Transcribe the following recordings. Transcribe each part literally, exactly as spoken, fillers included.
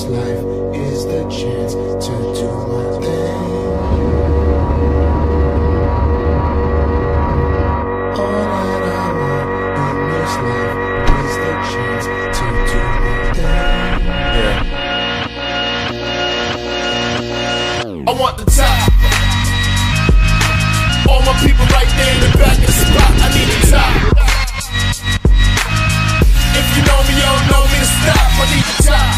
life is the chance to do my thing. All that I want in this life is the chance to do my thing. Yeah. I want the top. All my people right there in the back of the spot. I need the top. If you know me, you don't know me to stop. I need the top.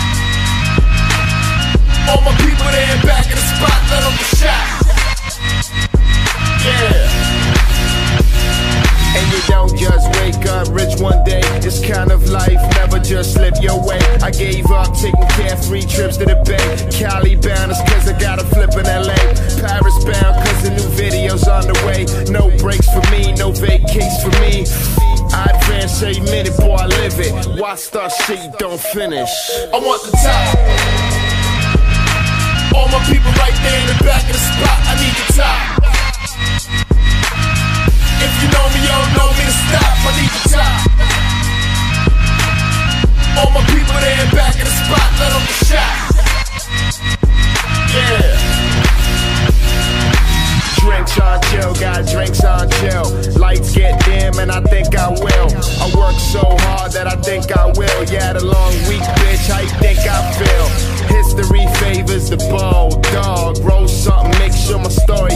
All my people there in back of the spot. Let them get shot. Yeah. And you don't just wake up rich one day. This kind of life never just slip your way. I gave up taking carefree trips to the Bay. Cali bound is cause I got a flip in L A. Paris bound cause the new video's on the way. No breaks for me, no vacates for me. I advance every minute, boy, I live it. Why start shit you don't finish? I want the top. All my people right there in the back of the spot. I need the top. If you know me, you don't know me to stop. I need the top. All my people there in back of the spot. Let them get shot. Yeah. Drinks on chill, got drinks on chill. Lights get dim and I think I will. I work so hard that I think I will. Yeah, the long week, bitch, how you think I feel? History favors the bold dog. Roll something, make sure my story